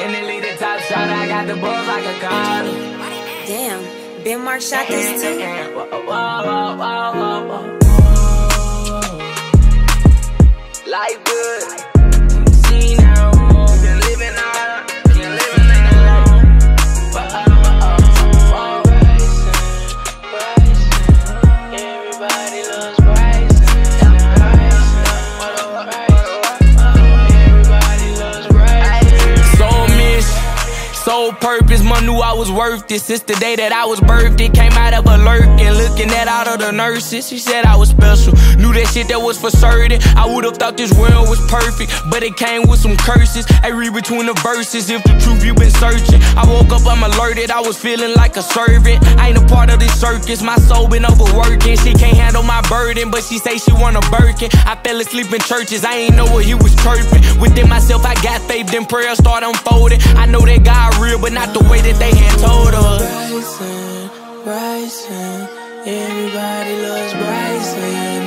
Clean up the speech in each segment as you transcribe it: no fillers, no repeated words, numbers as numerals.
In the lead, the top shot, I got the balls like a car. Damn, Ben Mark shot this too. Life good. See now, been living on, been living in the life. Bryson, everybody loves Bryson. Everybody loves Bryson. Soul mission, soul purpose, man, knew I was worth it. Since the day that I was birthed, it came out of a lurking. Looking at all of the nurses, she said I was special. Knew that shit that was for certain. I would've thought this world was perfect, but it came with some curses. I read between the verses, if the truth you been searching. I woke up, I'm alerted, I was feeling like a servant. I ain't a part of this circus, my soul been overworking. She can't handle my burden, but she say she want a Birkin. I fell asleep in churches, I ain't know what he was chirping. Within myself, I got faith, then prayer start unfolding. I know that God real, but not the way that they had told us. Bryson, Bryson, everybody loves Bryson.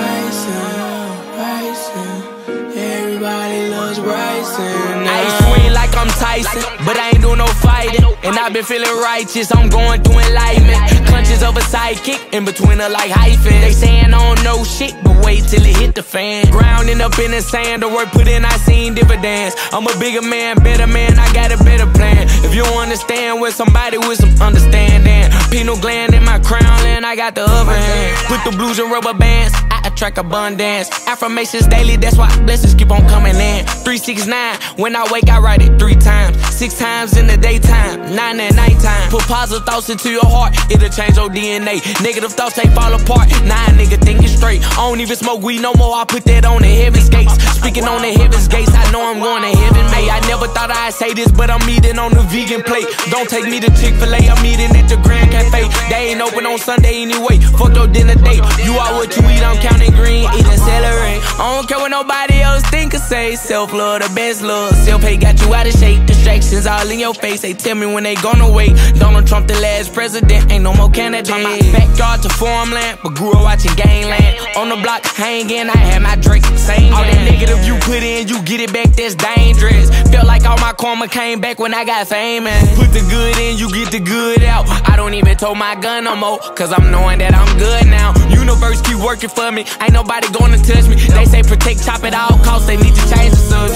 Bryson, everybody loves Bryson. I swing like I'm Tyson, but I ain't doing no fighting. And I've been feeling righteous, I'm going through enlightenment. Clutches of a sidekick, in between her like hyphen. They saying I don't know shit, but wait till it hit the fan. Grounding up in the sand, the work put in, I seen dividends. I'm a bigger man, better man, I got a better plan. If you don't understand with somebody with some understanding. Pineal gland in my crown, and I got the other hand. Put the blues in rubber bands, I attract abundance. Affirmations daily, that's why blessings keep on coming in. 369, when I wake I write it 3 times. 6 times in the daytime, 9 at nighttime. Put positive thoughts into your heart, it'll change your DNA. Negative thoughts, they fall apart, nah nigga thinking straight. I don't even smoke weed no more, I put that on the heaven's gates. Speaking on the heaven's gates, I know I'm going to heaven, mate. I never thought I'd say this, but I'm eating on the vegan plate. Don't take me to Chick-fil-A, I'm eating at the Grand Cafe. They ain't open on Sunday anyway, fuck your dinner date. You are what you eat, I'm counting green, eating celery. I don't care what nobody else think or say. Self-love, the best love. Self-hate got you out of shape. Distractions all in your face. They tell me when they gonna wait. Donald Trump the last president, ain't no more candidate. Turn my backyard to farmland, but grew up watching Gangland. On the block hanging, I had my Drake singing. All that negative you put in, you get it back, that's dangerous. Felt like all my karma came back when I got famous. Put the good in, you get the good out. I don't even tow my gun no more, cause I'm knowing that I'm good now. Universe keep working for me, ain't nobody gonna touch me. They say protect, chop at all costs, they need to change the subject.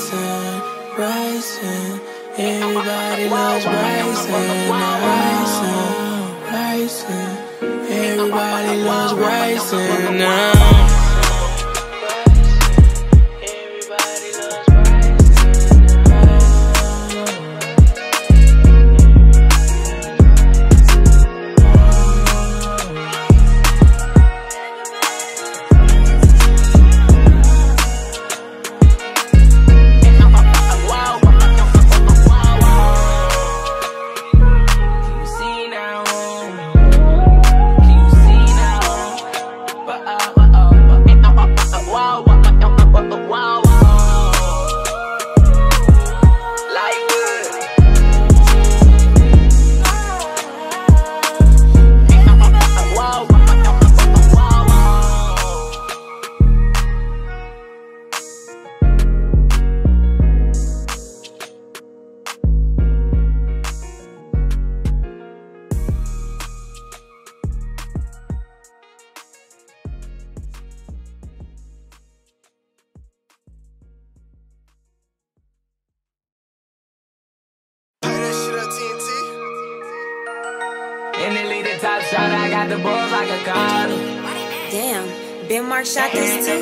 Bryson, everybody loves Bryson. Bryson, everybody loves Bryson now. In the lead, the top shot, I got the balls like a car. Damn, Ben Mark shot this too.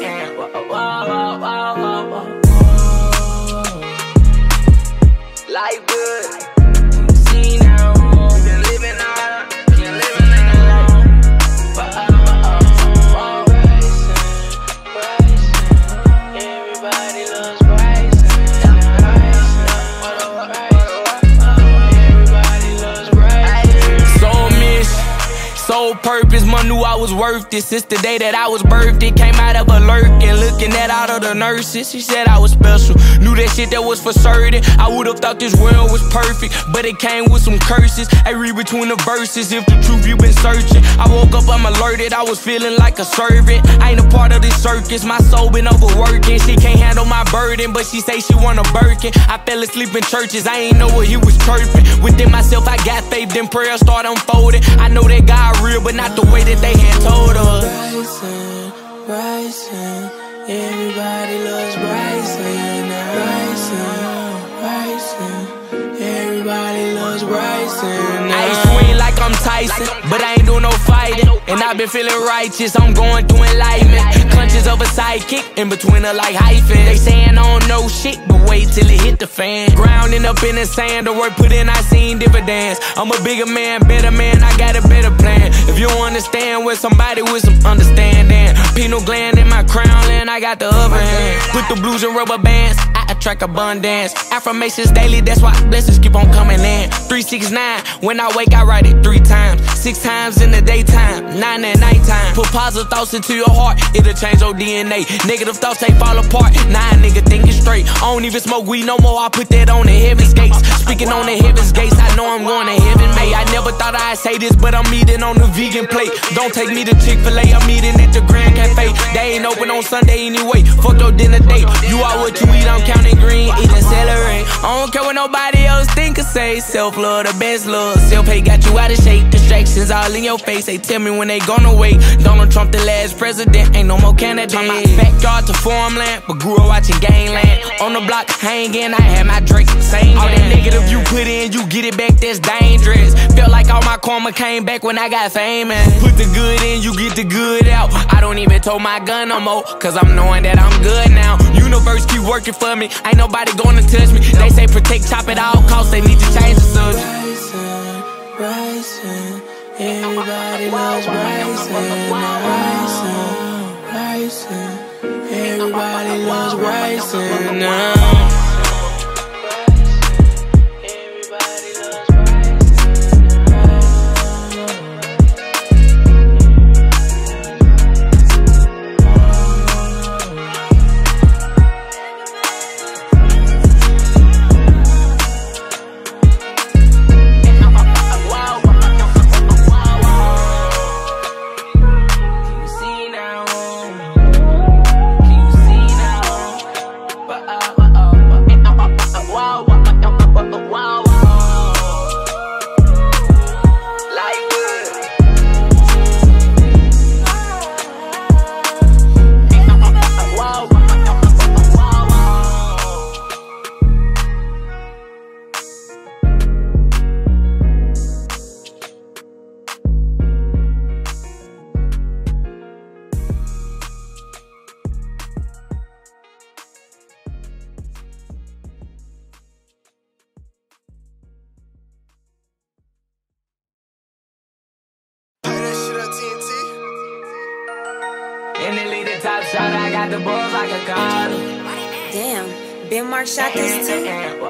Life good. See now, been living on, been living in the life. Bryson, everybody loves Bryson. Everybody loves Bryson. Soul mission, soul purpose, man, knew I was worth it. Since the day that I was birthed, it came out of a lurking. Looking at all of the nurses, she said I was special. Knew that shit that was for certain. I would've thought this world was perfect, but it came with some curses. I read between the verses, if the truth you been searching. I woke up, I'm alerted, I was feeling like a servant. I ain't a part of this circus, my soul been overworking. She can't handle my burden, but she say she want a Birkin. I fell asleep in churches, I ain't know what he was chirping. Within myself, I got faith, then prayer start unfolding. I know that God real, but not the way that they had told us. Bryson, Bryson, everybody loves Bryson. Bryson, everybody loves Bryson. I ain't swing like I'm Tyson, but I ain't do no fighting. And I've been feeling righteous, I'm going through enlightenment. Clutches of a sidekick, in between her like hyphens. They saying I don't know shit, but wait till it hit the fan. Grounding up in the sand, the work put in, I seen dividends. I'm a bigger man, better man, I got a better plan. If you don't understand with somebody with some understanding, pineal gland in my crown, and I got the upper hand. Put the blues in rubber bands, I attract abundance. Affirmations daily, that's why blessings keep on coming in. 369, when I wake, I write it 3 times. 6 times in the daytime, 9 at nighttime. Put positive thoughts into your heart, it'll change your DNA. Negative thoughts, they fall apart. Nah, nigga, thinking straight. I don't even smoke weed no more, I put that on the heaven's gates. Speaking on the heaven's gates, I know I'm going to heaven, mate. I never thought I'd say this, but I'm eating on the vegan plate. Don't take me to Chick-fil-A, I'm eating at the Grand Cafe. They ain't open on Sunday anyway, fuck your dinner date. You are what you eat, I'm counting green, eating celery. I don't care what nobody else think or say. Self-love, the best love. Self-hate got you out of shape. Distractions all in your face. They tell me when they gonna wait. Donald Trump the last president, ain't no more candidate. Backyard to farmland, but grew up watching Gangland. On the block hanging, I had my Drake singing. All that negative you put in, you get it back, that's dangerous. Felt like all my karma came back when I got famous. Put the good in, you get the good out. I don't even tow my gun no more, cause I'm knowing that I'm good now. Universe keep working for me, ain't nobody gonna touch me. They say protect, chop at all costs, they need to change the subject. Bryson, everybody loves Bryson. Bryson, everybody loves Bryson now. In the lead, the top shot, I got the balls like a collar. Damn, Ben Mark shot this too.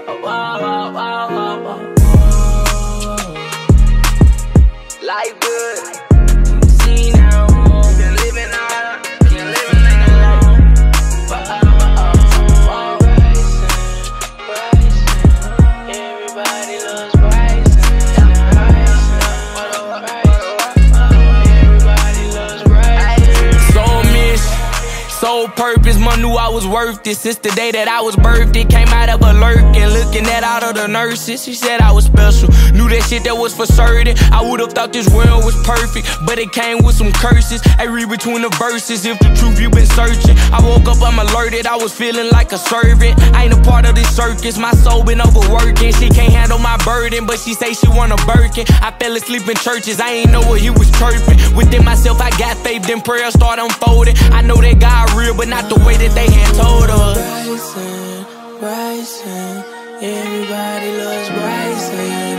Life good. See now, been living on, can't live in alone. Bryson, everybody loves Bryson. Everybody loves Bryson. Soul mission, soul purpose, man, knew I was worth it. Since the day that I was birthed, it came out of a lurking, looking at all of the nurses. She said I was special, knew that shit that was for certain. I would've thought this world was perfect, but it came with some curses. I read between the verses, if the truth you been searching. I woke up, I'm alerted, I was feeling like a servant. I ain't a part of this circus, my soul been overworking. She can't handle my burden, but she say she want a Birkin. I fell asleep in churches, I ain't know what he was chirping. Within myself, I got faith, then prayer start unfolding. I know that God real, but not the way that they had told us. Bryson, Bryson, everybody loves Bryson.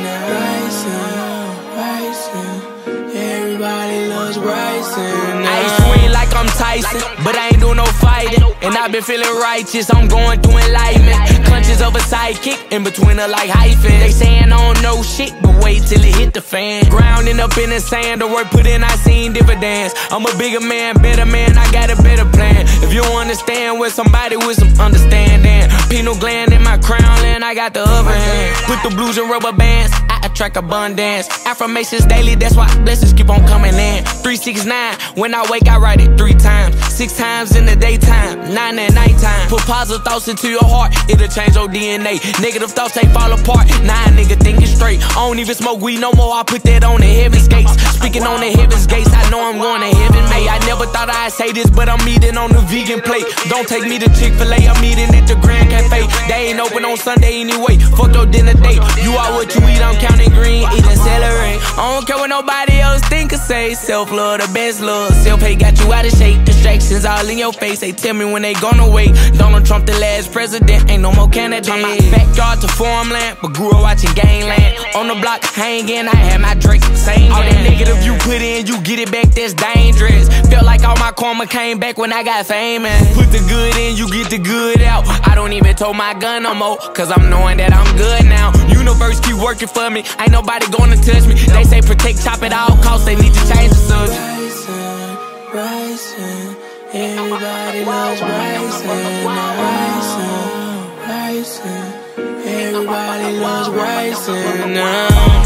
Bryson, everybody loves Bryson. I ain't swing like I'm Tyson, but I ain't do no fighting. And I've been feeling righteous, I'm going through enlightenment. Clutches of a sidekick, in between her like hyphens. They saying I don't know shit, but wait till it hit the fan. Grounding up in the sand, the work put in, I seen dividends. I'm a bigger man, better man, I got a better plan. If you don't understand with somebody with some understanding, pineal gland in my crown, and I got the upper hand. Put the blues in rubber bands, I attract abundance. Affirmations daily, that's why blessings keep on coming in. 369, when I wake, I write it 3 times. 6 times in the daytime, 9 at nighttime. Put positive thoughts into your heart, it'll change your DNA. Negative thoughts, they fall apart. Nah, nigga, thinking straight. I don't even smoke weed no more, I put that on the heaven's gates. Speaking on the heaven's gates, I know I'm going to heaven, mate. I never thought I'd say this, but I'm eating on the vegan plate. Don't take me to Chick-fil-A, I'm eating at the Grand Cafe. They ain't open on Sunday anyway, fuck your dinner date. You are what you eat, I'm counting green, eating celery. I don't care what nobody else think or say. Self-love, the best love. Self-hate got you out of shape. Distractions all in your face. They tell me when they gonna wait. Donald Trump the last president, ain't no more candidate. Turn my backyard to farmland, but grew up watching Gangland. On the block hanging, I had my Drake singing. All that negative you put in, you get it back, that's dangerous. Felt like all my karma came back when I got famous. Put the good in, you get the good out. I don't even tow my gun no more, cause I'm knowing that I'm good now. Universe keep working for me, ain't nobody gonna touch me. They say protect Choppa at all costs, they need to change the subject. Bryson, everybody loves Bryson. Bryson, everybody loves Bryson now.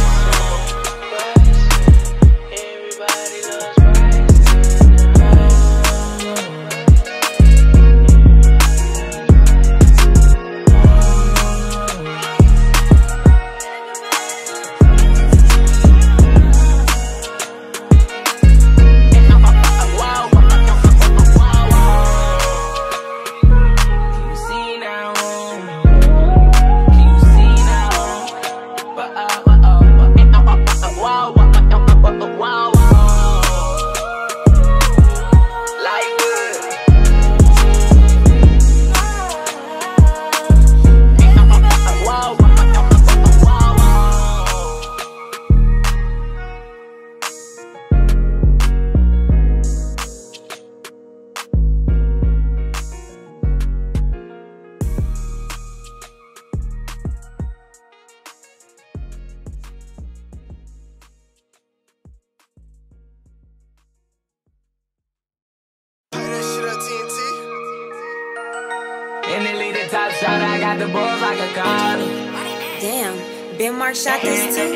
In the lead, the top shot, I got the balls like a car. Damn, Ben Mark shot this too.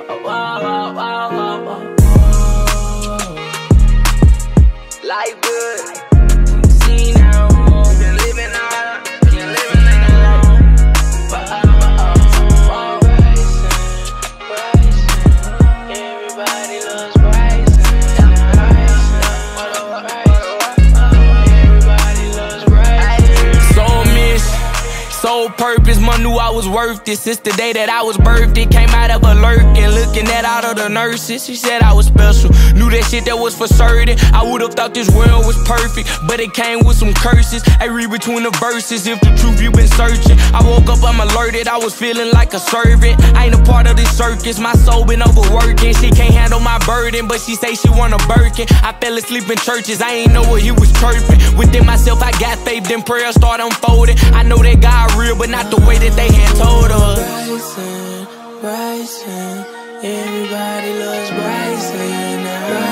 Life good. See now, been living on, been living on. Bryson, everybody loves Bryson. Everybody loves Bryson. Soul mission, soul purpose, man, knew I was worth it. Since the day that I was birthed, it came out of a lurking, looking at all of the nurses. She said I was special, knew that shit that was for certain. I would've thought this world was perfect, but it came with some curses. I read between the verses, if the truth you been searching. I woke up, I'm alerted, I was feeling like a servant. I ain't a part of this circus, my soul been overworking. She can't handle my burden, but she say she want a Birkin. I fell asleep in churches, I ain't know what he was chirping. Within myself, I got faith, then prayer start unfolding. I know that God real, but not the way that they had told us. Bryson, Bryson, everybody loves Bryson.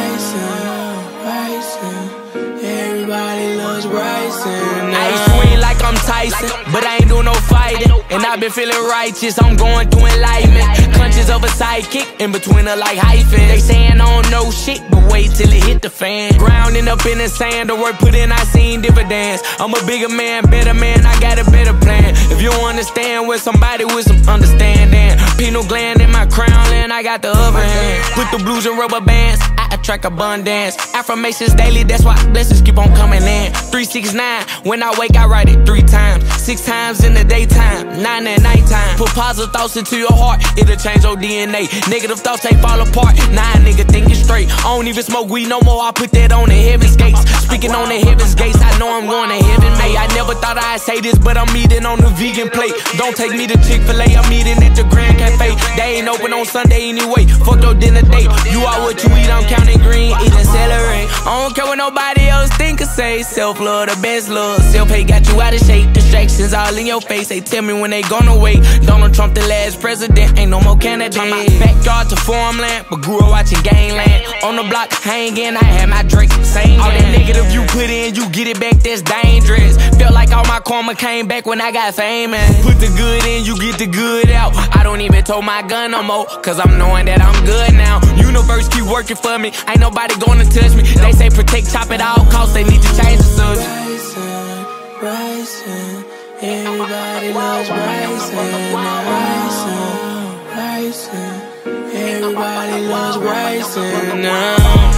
Bryson, everybody loves Bryson. I swing like I'm Tyson, but I ain't doing no fighting. And I've been feeling righteous, I'm going through enlightenment. Clutches of a sidekick, in between her like hyphen. They saying I don't know shit, but wait till it hit the fan. Grounding up in the sand, the work put in, I seen dividends. I'm a bigger man, better man, I got a better plan. If you don't understand with somebody with some understanding. Pineal gland in my crown, and I got the upper hand. Put the blues in rubber bands, I attract abundance. Affirmations daily, that's why blessings keep on coming in. 369, when I wake I write it 3 times. 6 times in the daytime, 9 at nighttime. Put positive thoughts into your heart, it'll change your DNA. Negative thoughts, they fall apart. Nah, nigga, thinking straight. I don't even smoke weed no more, I put that on the heaven's gates. Speaking on the heaven's gates, I know I'm going to heaven, mate. I never thought I'd say this, but I'm eating on the vegan plate. Don't take me to Chick-fil-A, I'm eating at the Grand Cafe. They ain't open on Sunday anyway, fuck your dinner date. You are what you eat, I'm counting green, eating celery. I don't care what nobody else think or say. Self-love, the best love. Self-hate got you out of shape. Distractions Distractions all in your face, they tell me when they gonna wait. Donald Trump the last president, ain't no more candidate. Turn my backyard to farmland, but grew up watching gangland. On the block hanging, I had my Drake singing. All that negative you put in, you get it back, that's dangerous. Felt like all my karma came back when I got famous. Put the good in, you get the good out. I don't even tow my gun no more, cause I'm knowing that I'm good now. Universe keep working for me, ain't nobody gonna touch me. They say protect, chop at all costs, they need to change the subject. Bryson, Bryson, everybody loves Bryson. Bryson, Bryson, everybody loves Bryson now.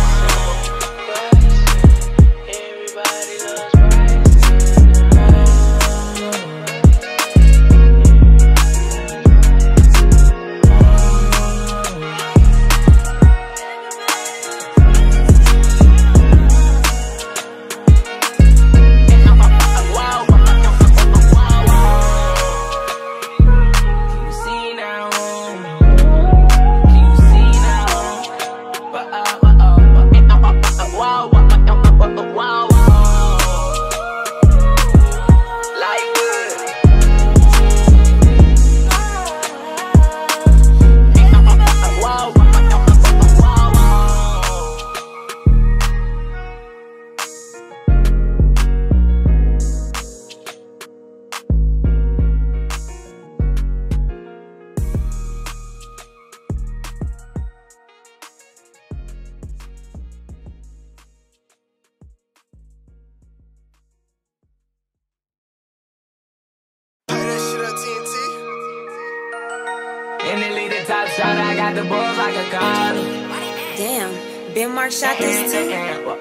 In the lead, the top shot, I got the balls like a condom. Damn, Ben Mark shot this too.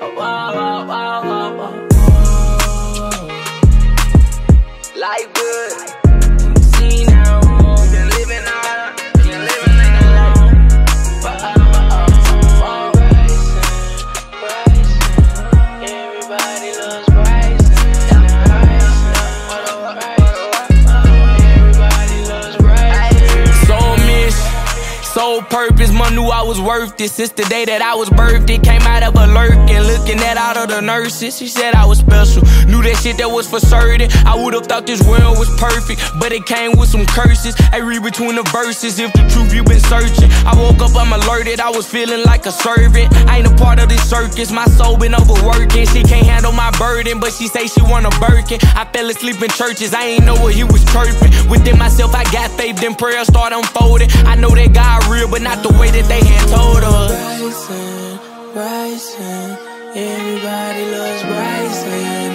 Life good. See now, been living on, been living in a life. Bryson, everybody loves Bryson. Everybody loves Bryson. Soul mission, soul purpose, mom knew I was worth it. Since the day that I was birthed, it came out of a lurking. Looking at all of the nurses, she said I was special. Knew that shit that was for certain. I would've thought this world was perfect, but it came with some curses. I read between the verses, if the truth you been searching. I woke up, I'm alerted, I was feeling like a servant. I ain't a part of this circus, my soul been overworking. She can't handle my burden, but she say she want a Birkin. I fell asleep in churches, I ain't know what he was chirping. Within myself, I got faith, then prayer start unfolding. I know that God real, but not the way that they had told us. Bryson, Bryson, everybody loves Bryson.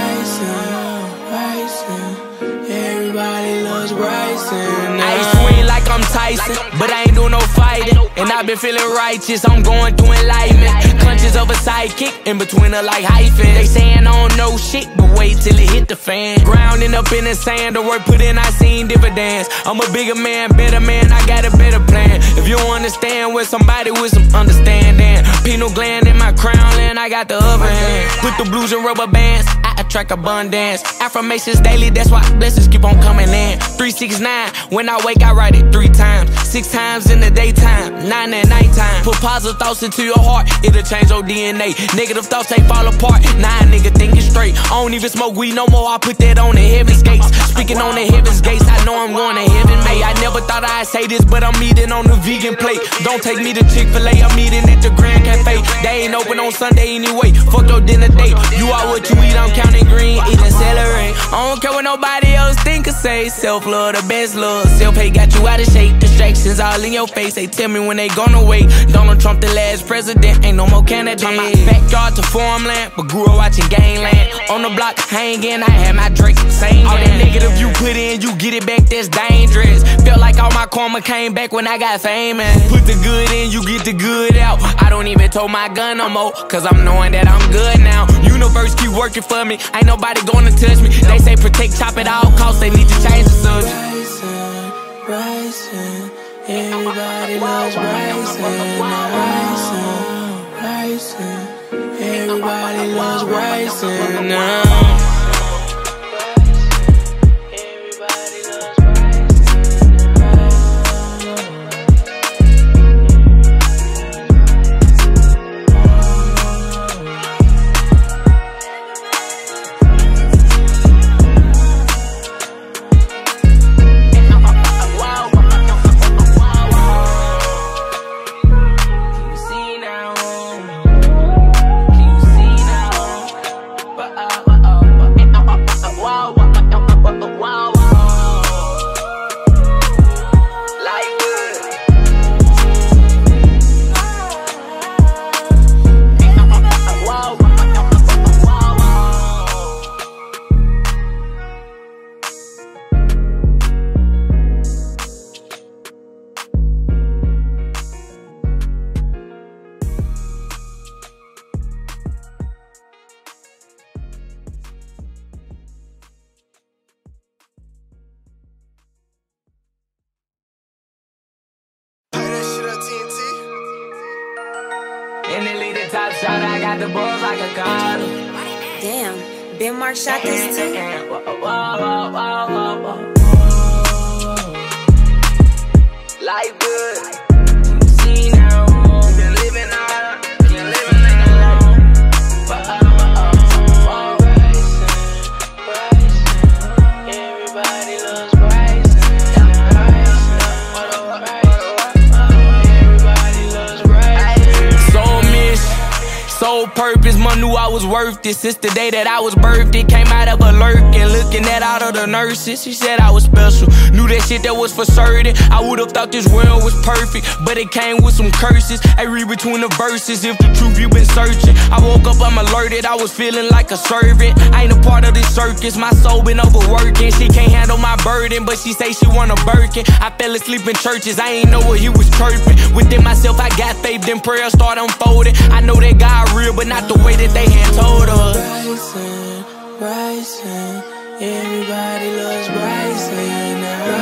Bryson, everybody loves Bryson. I swing like I'm Tyson, but I ain't doing no fighting. And I've been feeling righteous, I'm going through enlightenment. Clutches of a sidekick, in between her like hyphens. They saying I don't know shit, but wait till it hit the fan. Grounding up in the sand, the work put in, I seen dividends. I'm a bigger man, better man, I got a better plan. If you don't understand with somebody with some understanding. Pineal gland in my crown, and I got the upper hand. Put the blues in rubber bands, I attract abundance. Affirmations daily, that's why blessings keep on coming in. 369, when I wake, I write it 3 times. 6 times in the daytime, 9 at nighttime. Put positive thoughts into your heart, it'll change your DNA. Negative thoughts, they fall apart. Nah, nigga, thinking straight. I don't even smoke weed no more, I put that on the heaven's gates. Speaking on the heaven's gates, I know I'm going to heaven, mate. I never thought I'd say this, but I'm eating on the vegan plate. Don't take me to Chick-fil-A, I'm eating at the Grand Cafe. They ain't open on Sunday anyway, fuck your dinner date. You are what you eat, I'm counting green, eating celery. I don't care what nobody else think or say. Self-love, the best love. Self-hate got you out of shape. Distractions all in your face, they tell me when they gonna wait. Donald Trump the last president, ain't no more candidate. Turn my backyard to farmland, but grew up watching gangland. On the block hanging, I had my Drake singing. All that negative you put in, you get it back, that's dangerous. Felt like all my karma came back when I got famous. Put the good in, you get the good out. I don't even tow my gun no more, cause I'm knowing that I'm good now. Universe keep working for me, ain't nobody gonna touch me. They say protect, chop at all costs, they need to change the subject. Bryson, Bryson, everybody loves Bryson. Bryson, everybody loves Bryson now. top shot, I got the balls like a cotton. Damn, Ben Mark shot this too. Life good. You see now, been living on, can't live like Bryson, everybody loves Bryson. Everybody loves Bryson. Soul mission, soul purpose, mom knew I was worth it. Since the day that I was birthed, it came out of a lurking, looking at all of the nurses. She said I was special, knew that shit that was for certain. I would've thought this world was perfect, but it came with some curses. I read between the verses, if the truth you been searching. I woke up, I'm alerted, I was feeling like a servant. I ain't a part of this circus, my soul been overworking. She can't handle my burden, but she say she want a Birkin. I fell asleep in churches, I ain't know what he was chirping. Within myself, I got faith, then prayer start unfolding. I know that God real, but not the way that they had told us. Bryson, Bryson, everybody loves Bryson.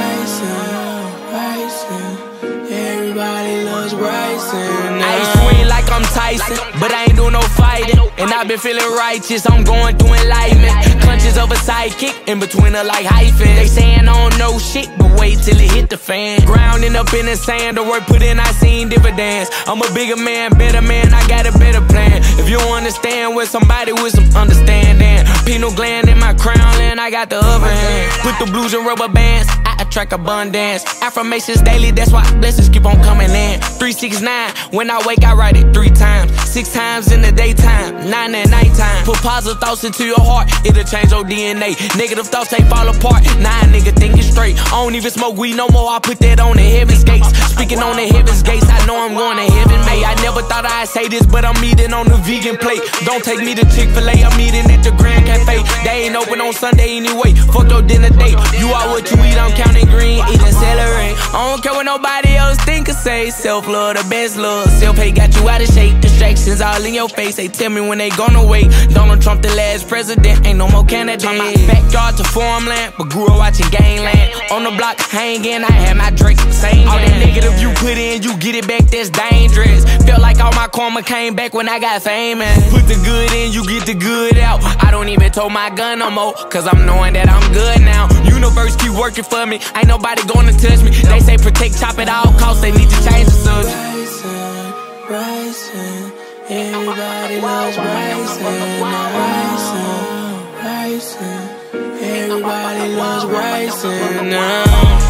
Bryson, everybody loves Bryson. I ain't swing like I'm Tyson, but I ain't do no fighting. And I've been feeling righteous, I'm going through enlightenment. Clutches of a sidekick, in between her like hyphens. They saying I don't know shit, but wait till it hit the fan. Grounding up in the sand, the work put in, I seen dividends. I'm a bigger man, better man, I got a better plan. If you don't understand with somebody with some understanding, pineal gland in my crown, and I got the upper hand. Put the blues in rubber bands, I attract abundance. Affirmations daily, that's why blessings keep on coming in. 369, when I wake I write it 3 times. 6 times in the daytime, 9 at nighttime. Put positive thoughts into your heart, it'll change your DNA. Negative thoughts, they fall apart, nah nigga thinking straight. I don't even smoke weed no more, I put that on the heaven's gates. Speaking on the heaven's gates, I know I'm going to heaven, may. I never thought I'd say this, but I'm eating on the vegan plate. Don't take me to Chick-fil-A, I'm eating at the Grand Cafe. They ain't open on Sunday anyway, fuck your dinner date. You are what you eat, I'm counting green, eating celery. I don't care what nobody else think or say. Self-love, the best love. Self-hate got you out of shape. Distractions all in your face. They tell me when they gonna wait. Donald Trump the last president, ain't no more candidate. Turn my backyard to farmland, but grew up watching Gangland. On the block hanging, I had my Drake singing. All that negative you put in, you get it back, that's dangerous. Felt like all my karma came back when I got famous. Put the good in, you get the good out. I don't even tow my gun no more, cause I'm knowing that I'm good now. Universe keep working for me, ain't nobody gonna touch me. They say protect Choppa at all costs, they need to change the subject. Bryson, everybody loves Bryson. Bryson, everybody loves Bryson now.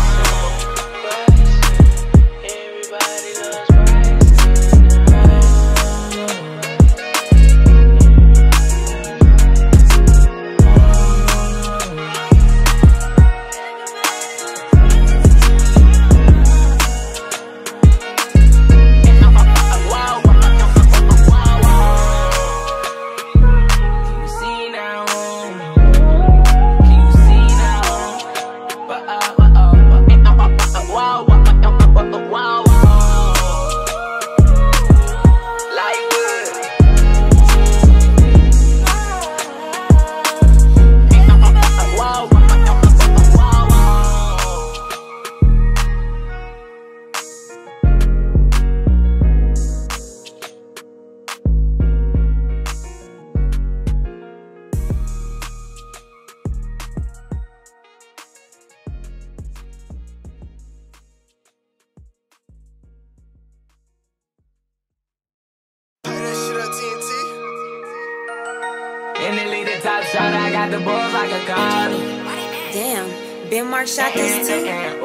In the lead, the top shot, I got the balls like a cotton. Damn, Ben Mark shot this too.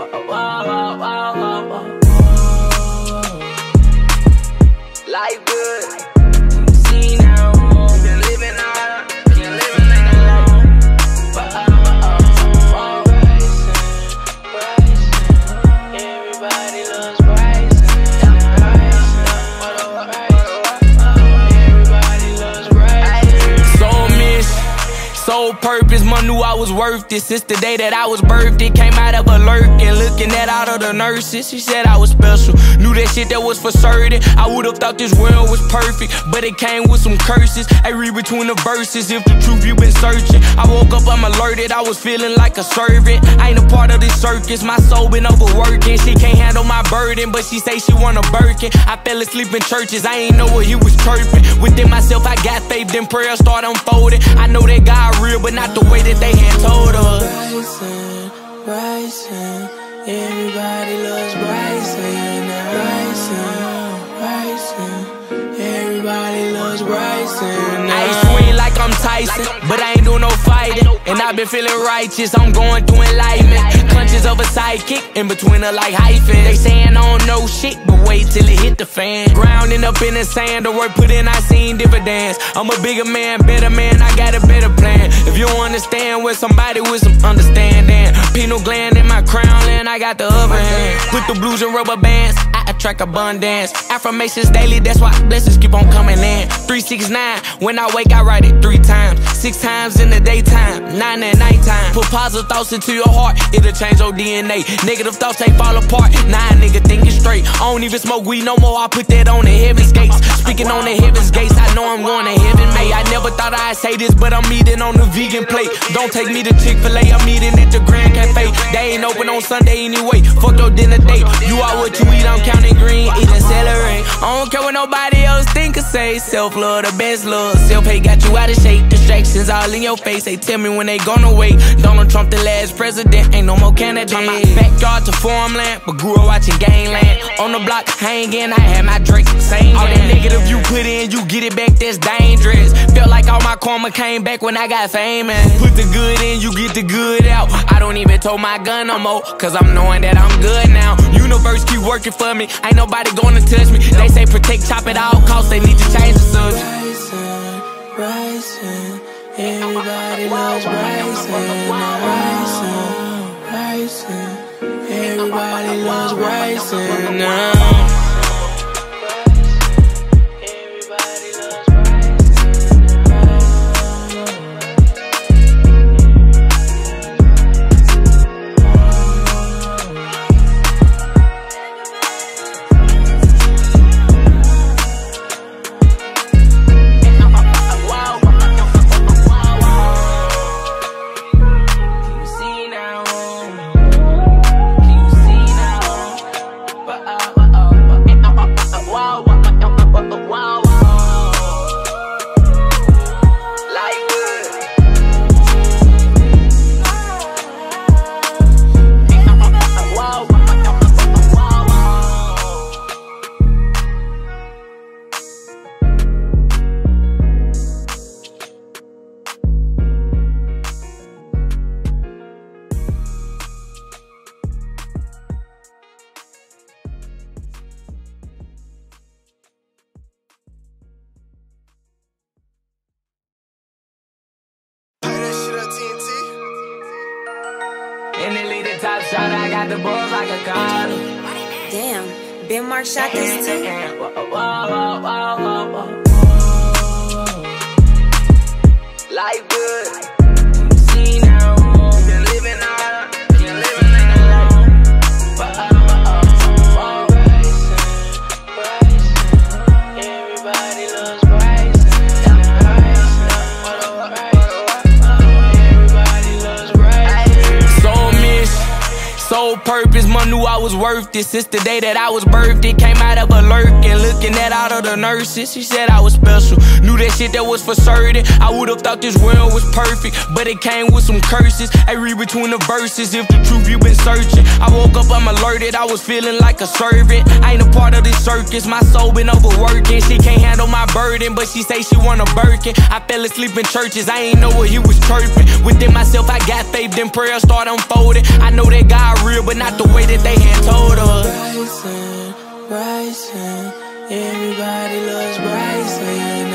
Life good. You see now, been living on, can't live like Bryson, everybody loves Bryson. Everybody loves Bryson. Soul mission, soul purpose, mama knew I was worth it. Since the day that I was birthed, it came out of a lurking. Looking at all of the nurses, she said I was special. Knew that shit that was for certain. I would've thought this world was perfect, but it came with some curses. I read between the verses, if the truth you been searching. I woke up, I'm alerted, I was feeling like a servant. I ain't a part of this circus, my soul been overworking. She can't handle my burden, but she say she want a Birkin. I fell asleep in churches, I ain't know what he was chirping. Within myself, I got faith, then prayer start unfolding. I know that God real, but not the way that they had told us. Bryson, Bryson, everybody loves Bryson. Bryson, everybody loves Bryson. I ain't swing like I'm Tyson, but I ain't do no fighting. And I've been feeling righteous, I'm going through enlightenment. Clutches of a sidekick, in between her like hyphens. They saying I don't know shit, but wait till it hit the fan. Grounding up in the sand, the work put in, I seen dividends. I'm a bigger man, better man, I got a better plan. If you don't understand with somebody with some understanding. Pineal gland in my crown land, I got the upper hand. Put the blues in rubber bands, I attract abundance. Affirmations daily, that's why blessings keep on coming in. 369, when I wake I write it 3 times. 6 times in the daytime, 9 at nighttime. Put positive thoughts into your heart, it'll change your DNA. Negative thoughts, they fall apart, nah nigga thinking straight. I don't even smoke weed no more, I put that on the heaven's gates. Speaking on the heaven's gates, I know I'm going to heaven, mate. I never thought I'd say this, but I'm eating on the vegan plate. Don't take me to Chick-fil-A, I'm eating at the Grand Cafe. They ain't open on Sunday anyway, fuck your dinner date. You are what you eat, I'm counting green, eating celery. I don't care what nobody else think or say. Self-love, the best love. Self-hate got you out of shape. Distractions all in your face. They tell me when they gonna wait. Donald Trump the last president, ain't no more candidate. Turn my backyard to farmland, but grew up watching Gangland. On the block hanging, I had my Drake singing. All that negative you put in, you get it back, that's dangerous. Felt like all my karma came back when I got famous. Put the good in, you get the good out. I don't even tow my gun no more, cause I'm knowing that I'm good now. Universe keep working for me, ain't nobody gonna touch me. They say protect, chop at all costs, they need to change the subject. Bryson, everybody loves Bryson. Bryson, everybody loves Bryson now. In the lead, the top shot, I got the balls like a condom. Damn, Ben Mark shot this too. Life good. See now, been living on, been living in the life. Bryson, everybody loves Bryson. Everybody loves Bryson. Soul mission, soul purpose, mom knew I was worth it. Since the day that I was birthed, it came out of a lurking. Looking at all of the nurses, she said I was special. Knew that shit that was for certain. I would've thought this world was perfect, but it came with some curses. I read between the verses, if the truth you been searching. I woke up, I'm alerted, I was feeling like a servant. I ain't a part of this circus, my soul been overworking. She can't handle my burden, but she say she want a Birkin. I fell asleep in churches, I ain't know what he was chirping. Within myself, I got faith, then prayer start unfolding. I know that God real, but not the way that they had told us. Bryson, Bryson, everybody loves Bryson.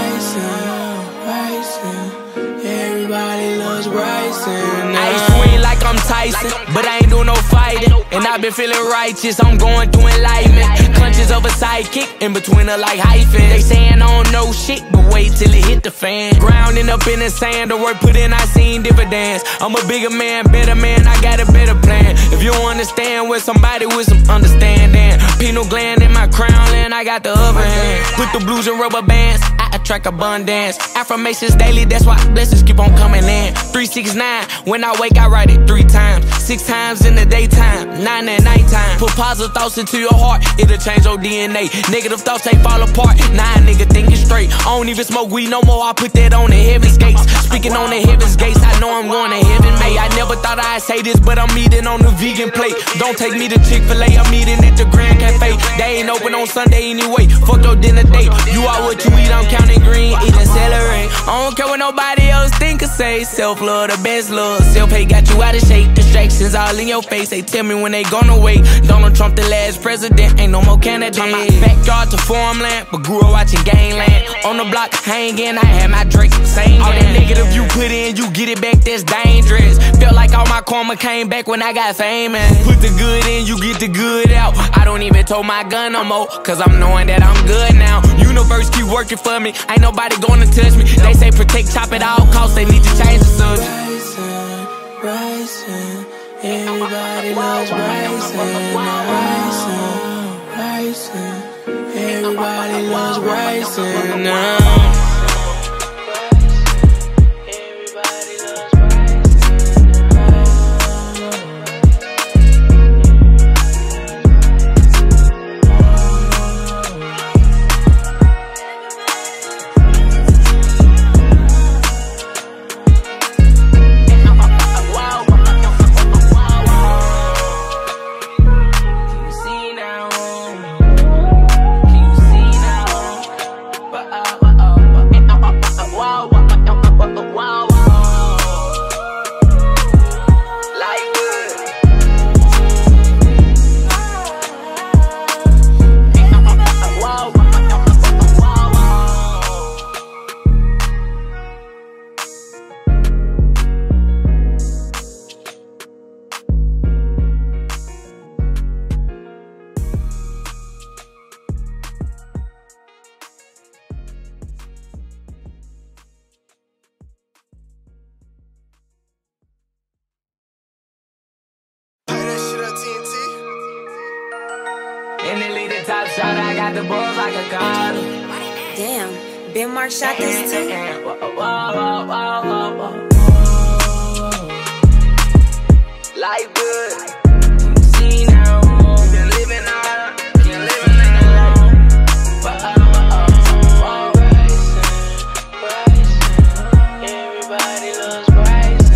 Bryson, everybody loves Bryson. I ain't swing like I'm Tyson, but I ain't do no fighting. And I I've been feeling righteous, I'm going through enlightenment. Clutches of a sidekick, in between her like hyphens. They saying I don't know shit, but wait till it hit the fan. Grounding up in the sand, the work put in, I seen dividends. I'm a bigger man, better man, I got a better plan. If you don't understand with somebody with some understanding, pineal gland in my crown, and I got the upper hand. Put the blues in rubber bands, I attract abundance. Affirmations daily, that's why blessings keep on coming in. 369, when I wake, I write it 3 times. 6 times in the daytime, 9 at nighttime. Put positive thoughts into your heart, it'll change your DNA. Negative thoughts, they fall apart, nah, nigga, thinking straight. I don't even smoke weed no more, I put that on the heaven's gates. Speaking on the heaven's gates, I know I'm going to heaven, mate. I never thought I'd say this, but I'm eating on the vegan plate. Don't take me to Chick-fil-A, I'm eating at the Grand Cafe. They ain't open on Sunday anyway, fuck your dinner date. You are what you eat, I'm counting green, eating celery. I don't care what nobody else think or say. Self-love, the best love. Self-hate got you out of shape. Distractions all in your face. They tell me when they gonna wait. Donald Trump the last president, ain't no more candidate. Backyard to farmland, but grew up watching Gangland. On the block hanging, I had my Drake saying all that negative you put in, you get it back, that's dangerous. Felt like all my karma came back when I got famous. Put the good in, you get the good out. I don't even tow my gun no more, cause I'm knowing that I'm good now. Universe keep working for me, ain't nobody gonna touch me. They say protect, chop at all costs, they need to change the subject. Bryson, Bryson, everybody loves Bryson. Bryson, Bryson, everybody loves Bryson now. In the lead, the top shot, I got the balls like a car. Damn, Ben Mark shot this too. Life good. You see now, been living on, can't live in Bryson, everybody loves Bryson.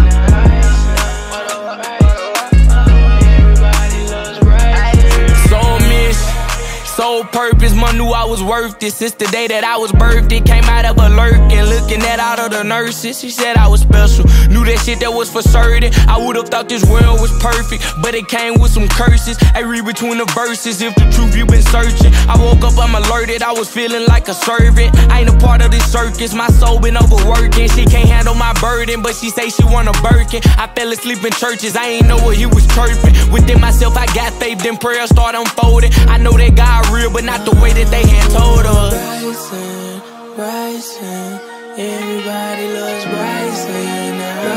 Everybody loves Bryson. Soul mission, soul purpose, man, knew I was worth it. Since the day that I was birthed, it came out of a lurking, looking at all of the nurses. She said I was special, knew that shit that was for certain. I would've thought this world was perfect, but it came with some curses. I read between the verses, if the truth you been searching. I woke up, I'm alerted, I was feeling like a servant. I ain't a part of this circus, my soul been overworking. She can't handle my burden, but she say she want a Birkin. I fell asleep in churches, I ain't know what he was chirping. Within myself, I got faith, then prayer start unfolding. I know that God real, but not the way that they had told us. Bryson, Bryson, everybody loves Bryson.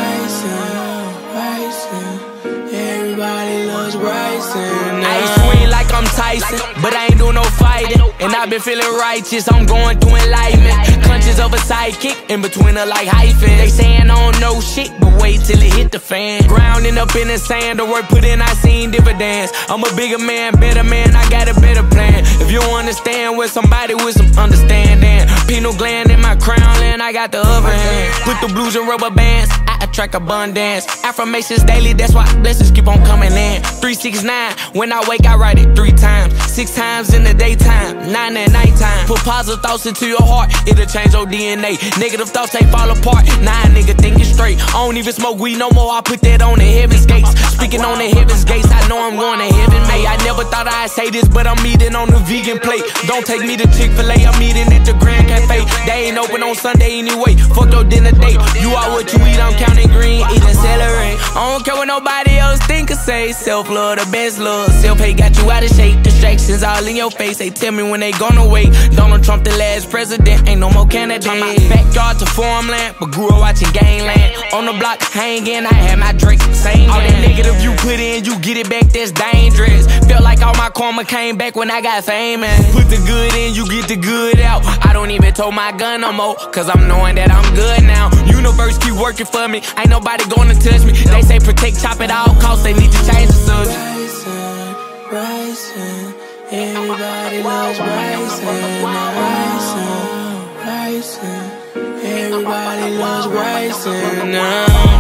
Bryson, everybody loves Bryson. I ain't swing like I'm Tyson, but I ain't do no fighting. And I've been feeling righteous, I'm going through enlightenment. Clutches of a sidekick, in between her like hyphens. They saying I don't know shit, but wait till it hit the fan. Grounding up in the sand, the work put in, I seen dividends. I'm a bigger man, better man, I got a better plan. If you don't understand with somebody with some understanding, pineal gland in my crown, and I got the upper hand. Put the blues in rubber bands, I attract abundance. Affirmations daily, that's why blessings keep on coming in. 369, when I wake, I write it 3 times. 6 times in the daytime, 9 at nighttime. Put positive thoughts into your heart, it'll change your DNA. Negative thoughts, they fall apart, nah, nigga, thinking straight. I don't even smoke weed no more, I put that on the heaven's gates. Speaking on the heaven's gates, I know I'm going to heaven, mate. I never thought I'd say this, but I'm eating on the vegan plate. Don't take me to Chick-fil-A, I'm eating at the Grand Cafe. They ain't open on Sunday anyway, fuck your dinner date. You are what you eat, I'm counting green, eating celery. I don't care what nobody else think or thinkers say self-love the best love. Self-hate got you out of shape. Distractions all in your face. They tell me when they gonna wait. Donald Trump the last president, ain't no more candidate. From my backyard to farmland, but grew up watching Gangland. On the block hanging, I had my Drake singing. All that negative you put in, you get it back, that's dangerous. Felt like all my karma came back when I got famous. Put the good in, you get the good out. I don't even tow my gun no more, cause I'm knowing that I'm good now. Universe keep working for me, ain't nobody gonna touch me. They say protect Choppa at all costs, they need to change the subject. Bryson, everybody loves Bryson. Bryson, everybody loves Bryson now.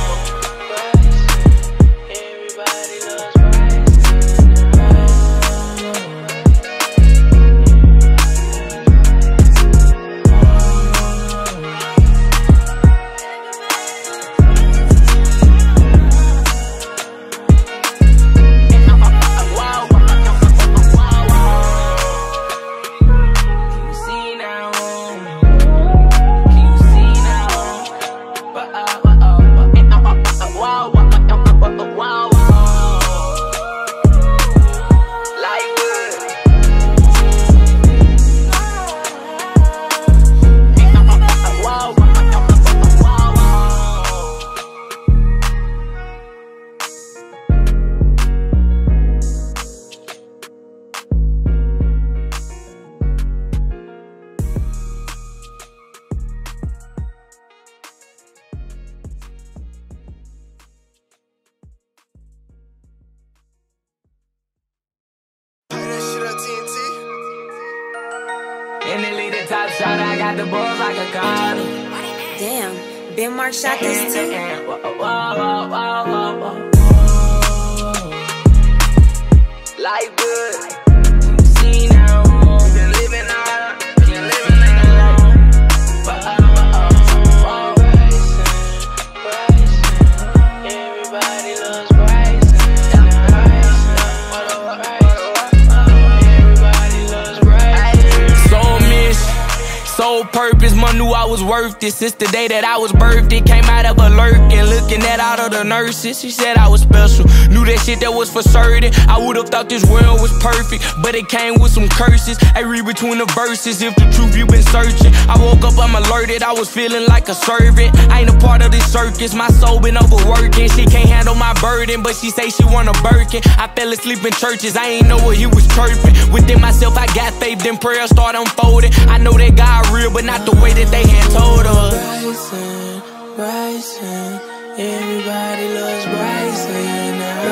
And they lead the top shot, I got the balls like a car. Damn, Ben Mark shot this too. Life good. You see now, been living on, been living in the life. Everybody loves Bryson. Everybody loves Bryson. Soul mission, soul purpose, man, knew I was worth it. Since the day that I was birthed, it came out of a lurking. Looking at all of the nurses, she said I was special. Knew that shit that was for certain. I would've thought this world was perfect, but it came with some curses. I read between the verses, if the truth you been searching. I woke up, I'm alerted, I was feeling like a servant. I ain't a part of this circus, my soul been overworking. She can't handle my burden, but she say she want a Birkin. I fell asleep in churches, I ain't know what he was chirping. Within myself, I got faith, then prayer start unfolding. I know that God real, but not the way that they had told us. Bryson, Bryson, everybody loves Bryson.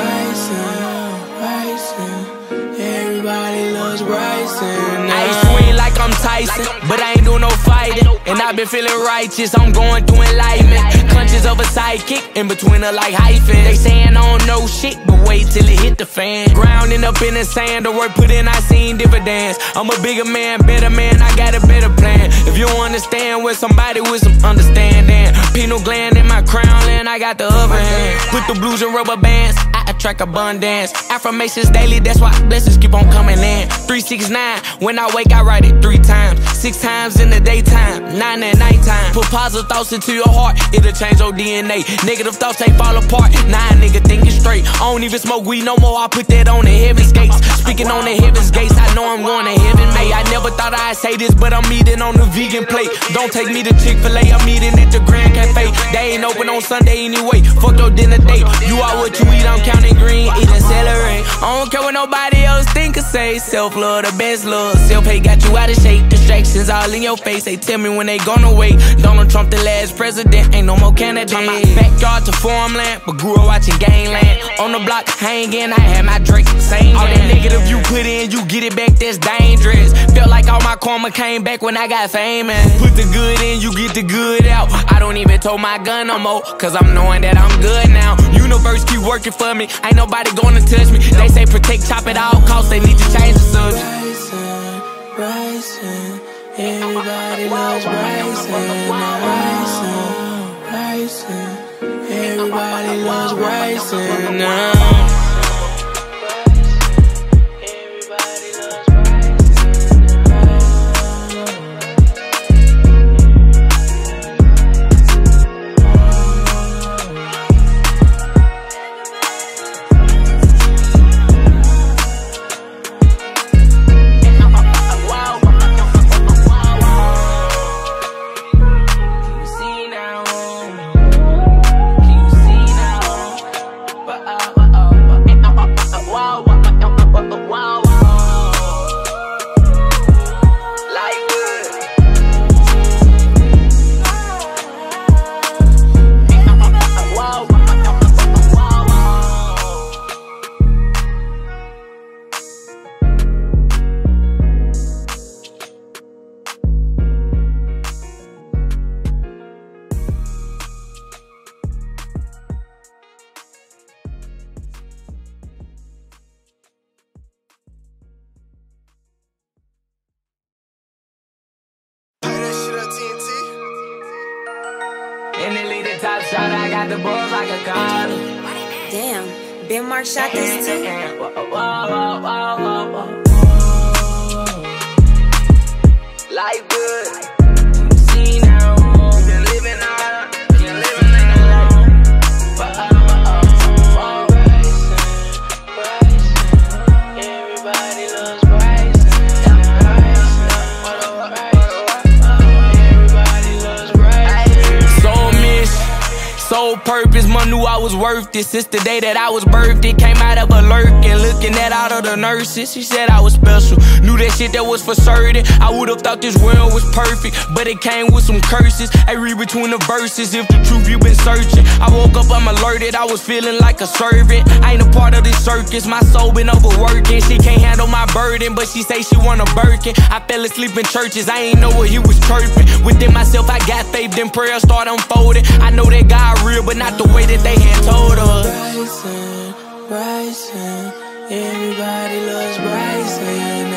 Bryson, everybody loves Bryson. I ain't swing like I'm Tyson, but I ain't do no fighting. And I been feeling righteous, I'm going through enlightenment. Clutches of a sidekick, in between her like hyphens. They saying I don't know shit, but wait till it hit the fan. Grounding up in the sand, the work put in, I seen dividends. I'm a bigger man, better man, I got a better plan. If you understand with somebody with some understanding. Pineal gland in my crown land, I got the upper hand. Put the blues in rubber bands, I attract abundance. Affirmations daily, that's why blessings keep on coming in. 369, when I wake I write it 3 times. 6 times in the daytime, 9 at nighttime. Put positive thoughts into your heart, it'll change your DNA. Negative thoughts, they fall apart, nah nigga thinking straight. I don't even smoke weed no more, I put that on the heaven's gates. Speaking on the heaven's gates, I know I'm going to heaven, mate. I never thought I'd say this, but I'm eating on the vegan plate. Don't take me to Chick-fil-A, I'm eating at the Grand Cafe. They ain't open on Sunday anyway, fuck your dinner date. You are what you eat, I'm counting green, eating celery. I don't care what nobody else think or say. Self-love the best love. Self-hate got you out of shape. Distractions all in your face. They tell me when they gonna wait. Donald Trump the last president, ain't no more candidate. From my backyard to farmland, but grew up watching Gangland. On the block hanging, I had my Drake singing. All that negative you put in, you get it back, that's dangerous. Felt like all my karma came back when I got famous. Put the good in, you get the good out. I don't even tow my gun no more, cause I'm knowing that I'm good now. Universe keep working for me, ain't nobody gonna touch me. They say protect Choppa at all costs, they need to change the subject. Bryson, everybody loves Bryson. Bryson, everybody loves Bryson now. got the balls like a condom. Damn, Ben Mark shot this too. Life good. See now, been living on, been living like a life. Everybody loves Bryson. Everybody loves Bryson. Soul mission, soul purpose. Mom knew I was worth it since the day that I was birthed. It came out of a lurking, looking at all of the nurses. She said I was special. Knew that shit that was for certain. I would've thought this world was perfect, but it came with some curses. I read between the verses, if the truth you been searching. I woke up, I'm alerted, I was feeling like a servant. I ain't a part of this circus, my soul been overworking. She can't handle my burden, but she say she want a Birkin. I fell asleep in churches, I ain't know what he was chirping. Within myself, I got faith, then prayer start unfolding. I know that God real, but not the way that they had told us. Bryson, Bryson, everybody loves Bryson.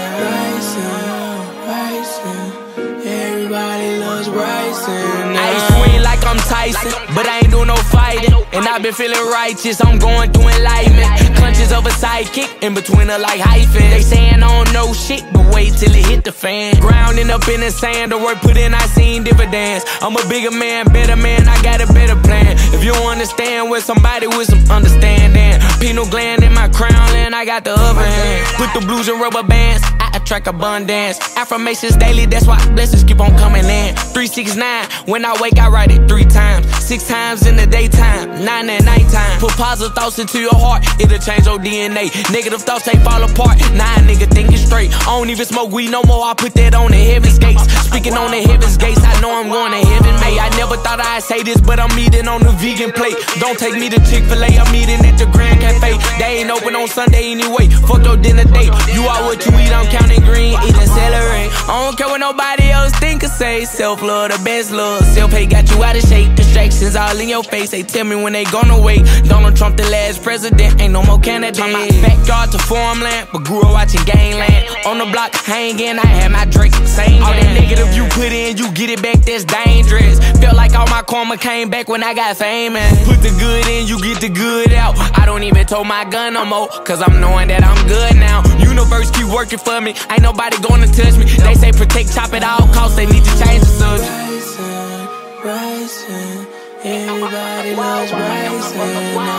Bryson, everybody loves Bryson. I ain't swing like I'm Tyson, but I ain't do no fighting. And I've been feeling righteous, I'm going through enlightenment. Clutches of a sidekick, in between her like hyphen. They saying I don't know shit, but wait till it hit the fan. Grounding up in the sand, the work put in, I seen dividends. I'm a bigger man, better man, I got a better plan. If you don't understand with somebody with some understanding. Pineal gland in my crown, and I got the upper hand. Put the blues in rubber bands, I attract abundance. Affirmations daily, that's why blessings keep on coming in. 369, when I wake, I write it 3 times. 6 times in the daytime, 9 at nighttime. Put positive thoughts into your heart, it'll change your DNA. Negative thoughts, they fall apart. Nah, nigga, thinking straight. I don't even smoke weed no more, I put that on the heaven's gates. Speaking on the heaven's gates, I know I'm going to heaven, mate. I never thought I'd say this, but I'm eating on the vegan plate. Don't take me to Chick-fil-A, I'm eating at the Grand Cafe. They ain't open on Sunday anyway, fuck your dinner date. You are what you eat, I'm counting green, eating celery. I don't care what nobody else think or say. Self-love, the best love. Self-hate got you out of shape. Distractions all in your face. They tell me when they gonna wait. Donald Trump the last president, ain't no more candidate. Backyard to farmland, but grew up watching Gangland. On the block hanging, I had my Drake saying all that negative you put in, you get it back, that's dangerous. Felt like all my karma came back when I got famous. Put the good in, you get the good out. I don't even tow my gun no more, cause I'm knowing that I'm good now. Universe keep working for me, ain't nobody gonna touch me. They say protect, chop at all costs, they need to change the subject. Bryson, everybody loves Bryson.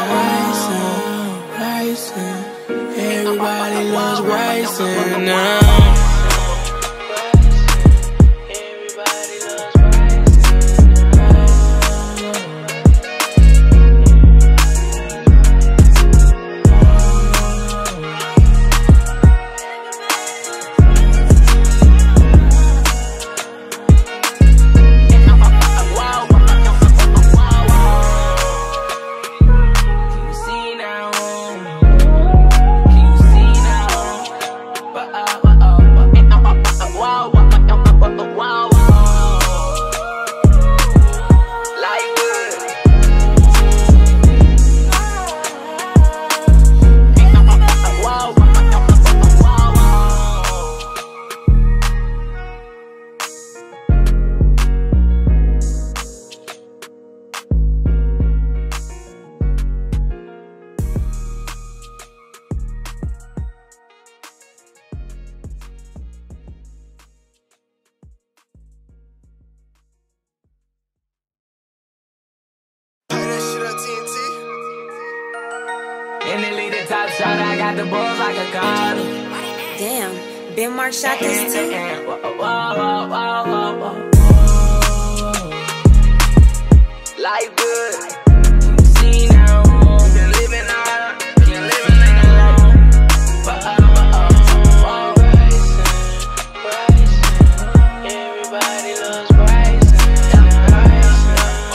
Bryson, everybody loves Bryson now. In the lead, the top shot, I got the balls like a condom. Damn, Ben Mark shot this too. Life good. See now, been living on, been living like a life. Everybody loves Bryson.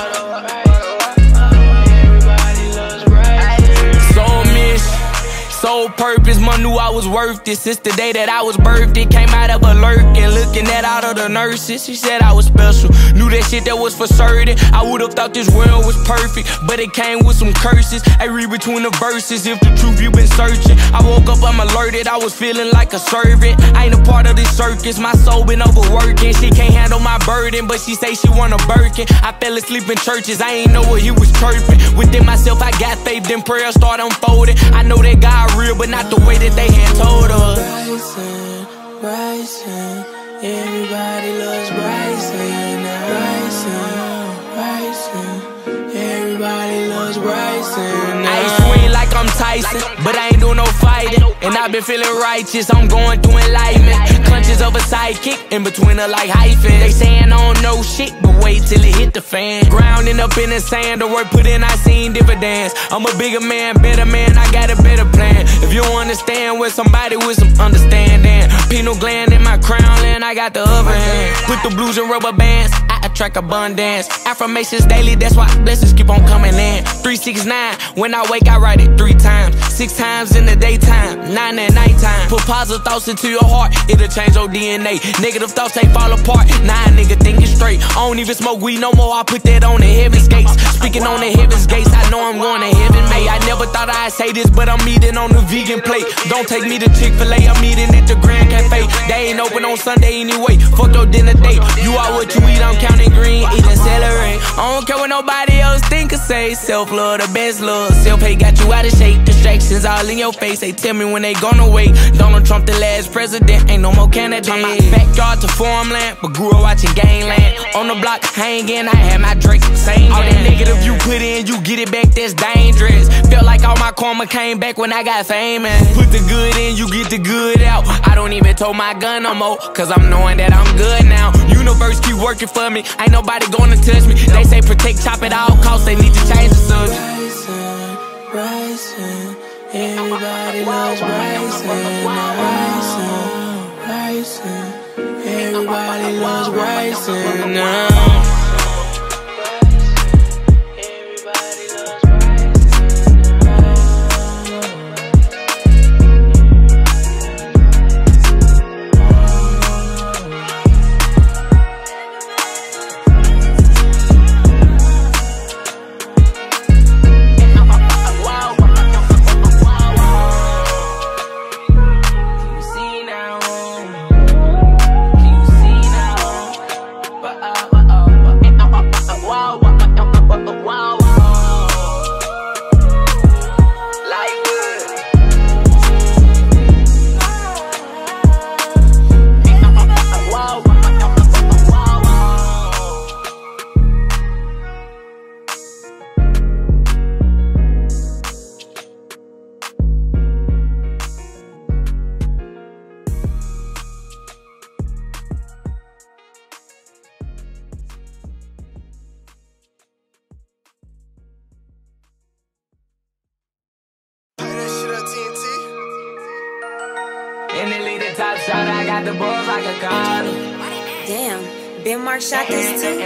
Everybody loves Bryson. So Sole purpose, mom knew I was worth it. Since the day that I was birthed, it came out of a lurking. Looking at all of the nurses, she said I was special. Knew that shit that was for certain. I would've thought this world was perfect, but it came with some curses. I read between the verses, if the truth you been searching. I woke up, I'm alerted, I was feeling like a servant. I ain't a part of this circus, my soul been overworking. She can't handle my burden, but she say she want a Birkin. I fell asleep in churches, I ain't know what he was chirping. Within myself, I got faith, then prayer start unfolding. I know that God real, but not the way that they had told us. Bryson, Bryson, everybody loves Bryson. Bryson, everybody loves Bryson. I ain't swing like I'm Tyson, but I ain't doing no fighting. And I've been feeling righteous, I'm going through enlightenment. Clutches of a sidekick, in between her like hyphens. They saying I don't know shit, but wait till it hit the fan. Grounding up in the sand, the work put in, I seen dividends. I'm a bigger man, better man, I got a better plan. If you don't understand with somebody with some understanding, pineal gland in my crown, and I got the other hand. Put the blues in rubber bands, I attract abundance. Affirmations daily, that's why blessings keep on coming in. 369, when I wake I write it 3 times. 6 times in the daytime, 9 at nighttime. Put positive thoughts into your heart, it'll change your DNA. Negative thoughts, they fall apart, nah nigga thinking straight. I don't even smoke weed no more, I put that on the heaven's gates. Speaking on the heaven's gates, I know I'm going to heaven, mate. I never thought I'd say this, but I'm eating on the vegan plate. Don't take me to Chick-fil-A, I'm eating at the Grand Cafe. They ain't open on Sunday anyway, fuck your dinner date. You are what you eat, I'm counting green, eating celery. I don't care what nobody else think or say. Self-love, the best love. Self-hate got you out of shape. Distractions all in your face. They tell me when they gonna wait. Donald Trump the last president, ain't no more candidate. Turn my backyard to farmland, but grew up watching Gangland. On the block hanging, I had my Drake singing. All that negative you put in, you get it back, that's dangerous. Felt like all my karma came back when I got famous. Put the good in, you get the good out. I don't even tow my gun no more, cause I'm knowing that I'm good now. Universe keep working for me, ain't nobody gonna touch me. They say protect Choppa at all costs, they need to change the subject. Bryson, everybody loves Bryson. Bryson, everybody loves Bryson now. In the lead, the top shot, I got the balls like a car. Damn, Ben Mark shot this too.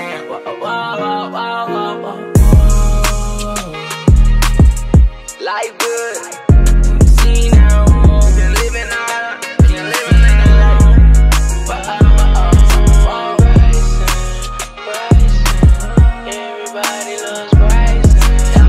Life good. See now, been living on, been living in the life. Bryson, everybody loves Bryson.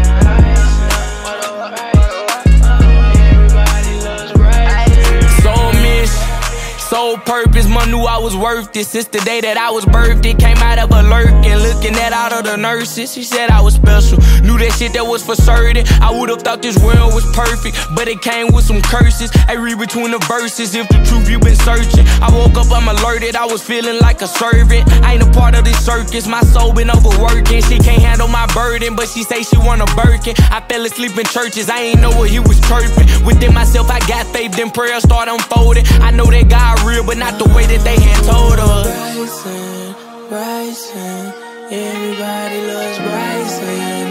Everybody loves Bryson. Soul mission, sole purpose, mom knew I was worth it. Since the day that I was birthed, it came out of a lurking. Looking at all of the nurses, she said I was special. Knew that shit that was for certain. I would've thought this world was perfect, but it came with some curses. I read between the verses, if the truth you been searching. I woke up, I'm alerted, I was feeling like a servant. I ain't a part of this circus, my soul been overworking. She can't handle my burden, but she say she want a Birkin. I fell asleep in churches, I ain't know what he was chirping. Within myself, I got faith, then prayer start unfolding. I know that God real, but not the way that they had told us. Bryson, Bryson, everybody loves Bryson.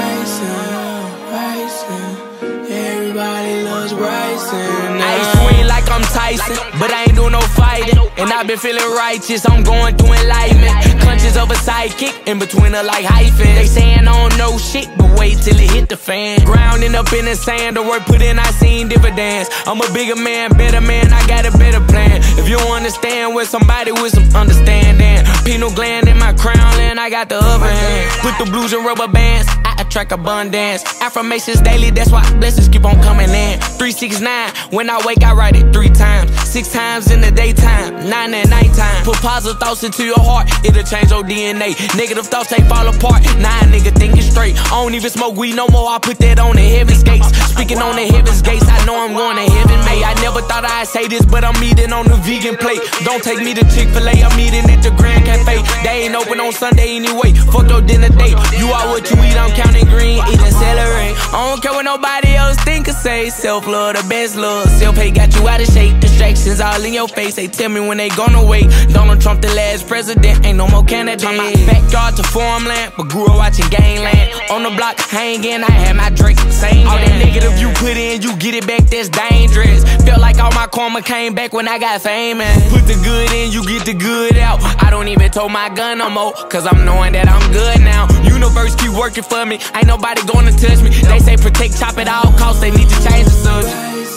Bryson, everybody loves Bryson. I ain't swing like I'm Tyson, but I ain't doing no fighting. And I've been feeling righteous, I'm going through enlightenment. Punches of a sidekick, in between her like hyphen. They saying I don't know shit, but wait till it hit the fan. Grounding up in the sand, the work put in, I seen dividends. I'm a bigger man, better man, I got a better plan. If you don't understand with somebody with some understanding, pineal gland in my crown, and I got the upper hand. Put the blues in rubber bands, I attract abundance. Affirmations daily, that's why blessings keep on coming in. 369, when I wake I write it 3 times. 6 times in the daytime, 9 at nighttime. Put positive thoughts into your heart, it'll change your DNA. Negative thoughts, they fall apart, nah nigga thinking straight. I don't even smoke weed no more, I put that on the heaven's gates. Speaking on the heaven's gates, I know I'm going to heaven, mate. I never thought I'd say this, but I'm eating on the vegan plate. Don't take me to Chick-fil-A, I'm eating at the Grand Cafe. They ain't open on Sunday anyway, fuck your dinner date. You are what you eat, I'm counting green, eating celery. I don't care what nobody else think or say. Self-love, the best love. Self-hate got you out of shape. Distractions all in your face. They tell me when they gonna wait. Donald Trump the last president, ain't no more candidate. Turn my backyard to farmland, but grew up watching Gangland. On the block hanging, I had my Drake singing. All that negative you put in, you get it back, that's dangerous. Felt like all my karma came back when I got famous. Put the good in, you get the good out. I don't even tow my gun no more, cause I'm knowing that I'm good now. Universe keep working for me, ain't nobody gonna touch me. They say protect, chop at all costs, they need to change the subject.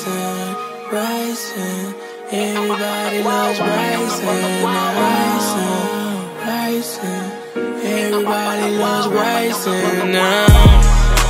Bryson, everybody loves Bryson. Bryson, everybody loves Bryson now.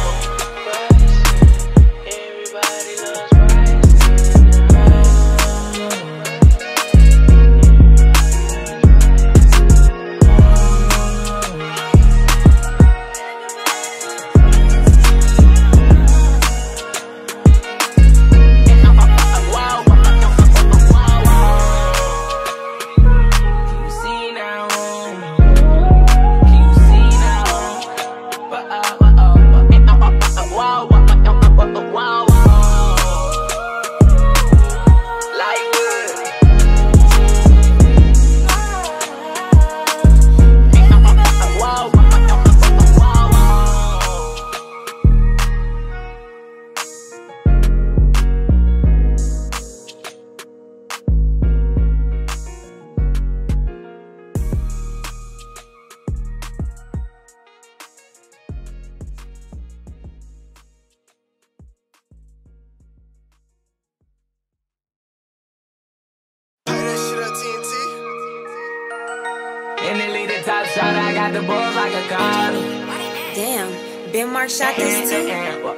In the lead, the top shot, I got the balls like a condom. Damn, Ben Mark shot this too.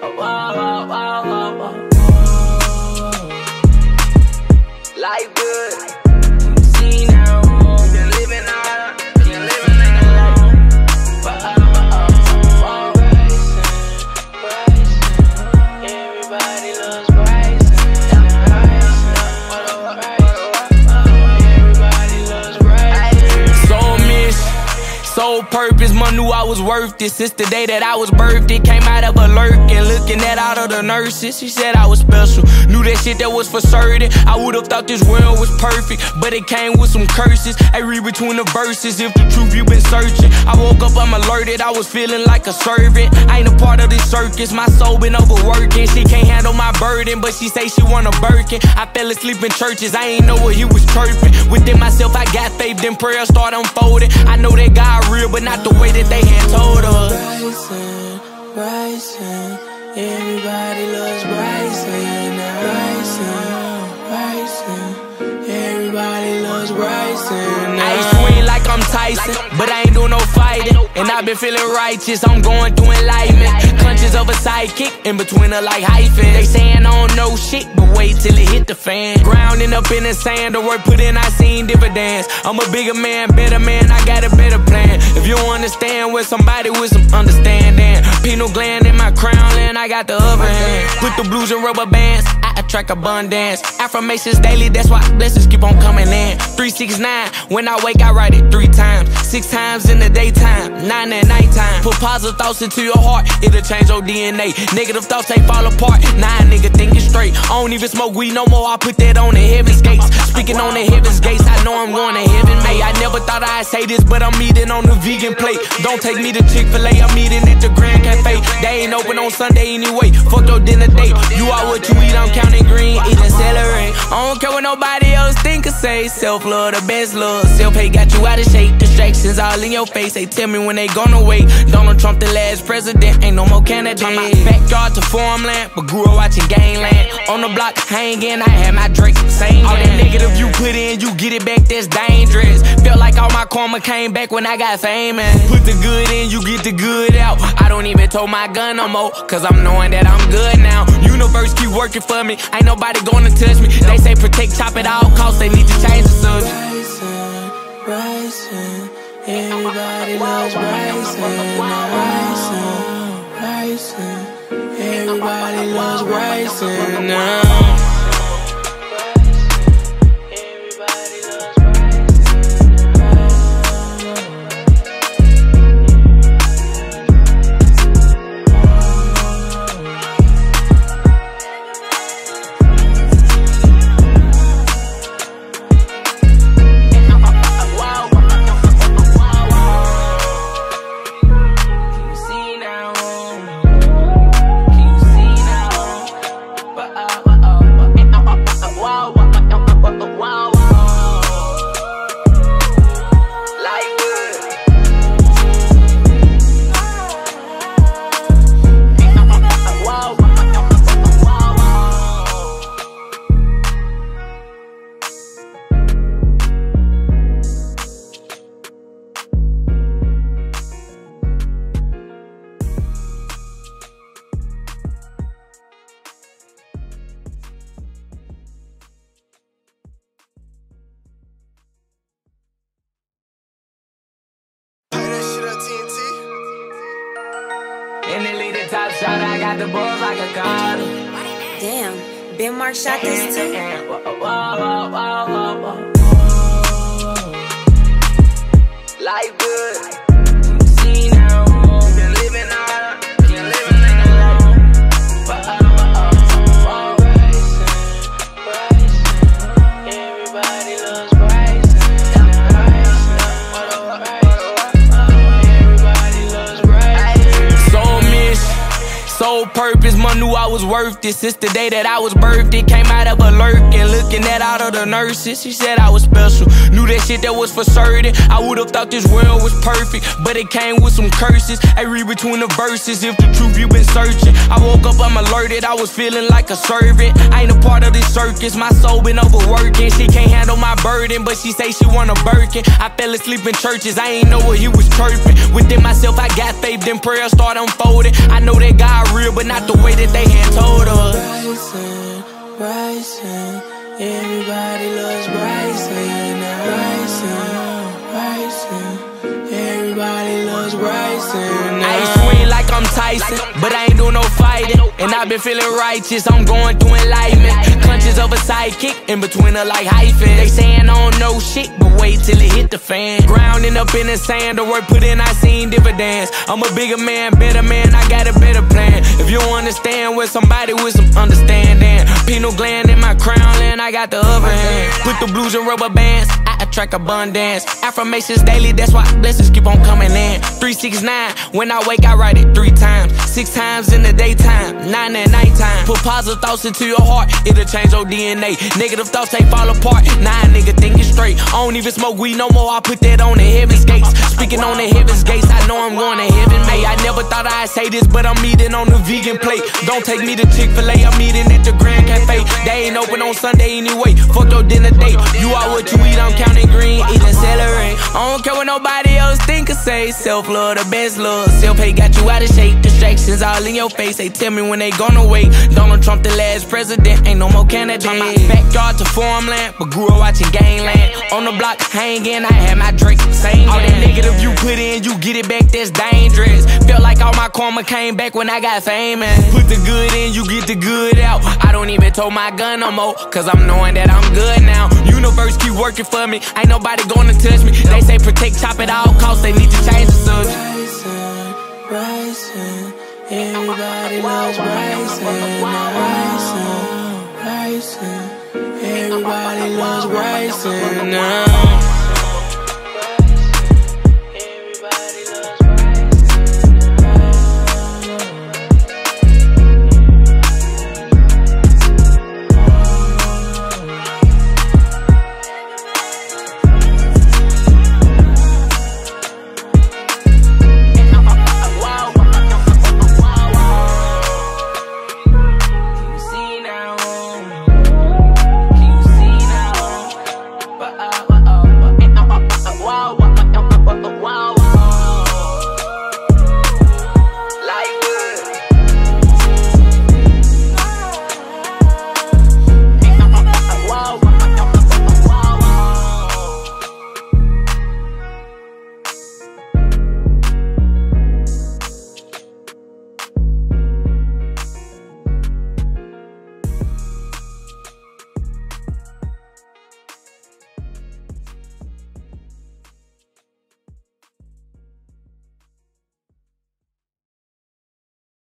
Life good. See now, been living on, been living in the life. Bryson, everybody loves Bryson. Everybody loves Bryson. Soul mission, soul purpose, mom knew I was worth it. Since the day that I was birthed, it came out of a lurking. Looking at all of the nurses, she said I was special. Knew that shit that was for certain. I would've thought this world was perfect, but it came with some curses. I read between the verses, if the truth you been searching. I woke up, I'm alerted, I was feeling like a servant. I ain't a part of this circus, my soul been overworking. She can't handle my burden, but she say she want a Birkin. I fell asleep in churches, I ain't know what he was chirping. Within myself, I got faith, then prayer start unfolding. I know that God real, but not the way that they had told us. Bryson, Bryson, everybody loves Bryson. Bryson, everybody loves Bryson. I swing like I'm Tyson, but I ain't doing no fighting. And I've been feeling righteous, I'm going through enlightenment. Punches of a sidekick, in between her like hyphen. They saying I don't know shit, but wait till it hit the fan. Grounding up in the sand, the work put in, I seen dividends. I'm a bigger man, better man, I got a better plan. If you don't understand with somebody with some understanding, pineal gland in my crown, and I got the upper hand. Put the blues in rubber bands, I attract abundance. Affirmations daily, that's why blessings keep on coming in. 369, when I wake I write it 3 times. 6 times in the daytime, 9 at nighttime. Put positive thoughts into your heart, it'll change your DNA. Negative thoughts, they fall apart, nah nigga thinking straight. I don't even smoke weed no more, I put that on the heaven's gates. Speaking on the heaven's gates, I know I'm going to heaven, mate. I never thought I'd say this, but I'm eating on the vegan plate. Don't take me to Chick-fil-A, I'm eating at the Grand Cafe. They ain't open on Sunday anyway, fuck your dinner date. You are what you eat, I'm counting green, eating celery. I don't care what nobody else think or say. Self-love, the best love. Self-hate got you out of shape. Distractions all in your face. They tell me when they gonna wait. Donald Trump the last president, ain't no more candidate. Backyard to farmland, but grew up watching Gangland. On the block hanging, I had my Drake saying all that negative you put in, you get it back, that's dangerous. Felt like all my karma came back when I got famous. Put the good in, you get the good out. I don't even tow my gun no more, cause I'm knowing that I'm good now. Universe keep working for me, ain't nobody gonna touch me. They say protect, chop at all costs, they need to change the subject. Bryson, everybody loves Bryson. Bryson, everybody loves Bryson now. In the lead, the top shot, I got the balls like a card. Damn, Ben Mark shot this too. Life good. See now, been living on, can't live in Everybody loves Bryson. Sole purpose, man, knew I was worth it. Since the day that I was birthed, it came out of a lurking, looking at all of the nurses. She said I was special, knew that shit that was for certain. I would've thought this world was perfect, but it came with some curses. I read between the verses, if the truth you been searching. I woke up, I'm alerted, I was feeling like a servant. I ain't a part of this circus, my soul been overworking. She can't handle my burden, but she say she want a Birkin. I fell asleep in churches, I ain't know what he was chirping. Within myself, I got faith, then prayer start unfolding. I know that God real, but not the way that they had told us. Bryson, Bryson, everybody loves Bryson. Bryson, everybody loves Bryson. I ain't swing like I'm Tyson, but I ain't do no fighting. And I've been feeling righteous, I'm going through enlightenment. Clutches of a sidekick, in between her like hyphens. They saying I don't know shit, but wait till it hit the fan. Grounding up in the sand, the work put in, I seen dividends. I'm a bigger man, better man, I got a better plan. If you don't understand with somebody with some understanding, pineal gland in my crown, and I got the upper hand. Put the blues in rubber bands, I attract abundance. Affirmations daily, that's why blessings keep on coming in. 369, when I wake I write it 3 times. 6 times in the daytime, 9 at nighttime. Put positive thoughts into your heart, it'll change your DNA. Negative thoughts, they fall apart, nah nigga thinking straight. I don't even smoke weed no more, I put that on the heaven's gates. Speaking on the heaven's gates, I know I'm going to heaven, mate. I never thought I'd say this, but I'm eating on the vegan plate. Don't take me to Chick-fil-A, I'm eating at the Grand Cafe. They ain't open on Sunday anyway, fuck your dinner date. You are what you eat, I'm counting green, eating celery. I don't care what nobody else think or say. Self-love, the best love. Self-hate got you out of shape. Distractions all in your face. They tell me when they gonna wait. Donald Trump the last president, ain't no more candidate. Backyard to farmland, but grew up watching Gangland. On the block hanging, I had my Drake saying all that negative you put in, you get it back, that's dangerous. Felt like all my karma came back when I got famous. Put the good in, you get the good out. I don't even tow my gun no more, cause I'm knowing that I'm good now. Universe keep working for me, ain't nobody gonna touch me. They say protect, chop at all costs, they need to change the subject. Bryson, everybody loves Bryson.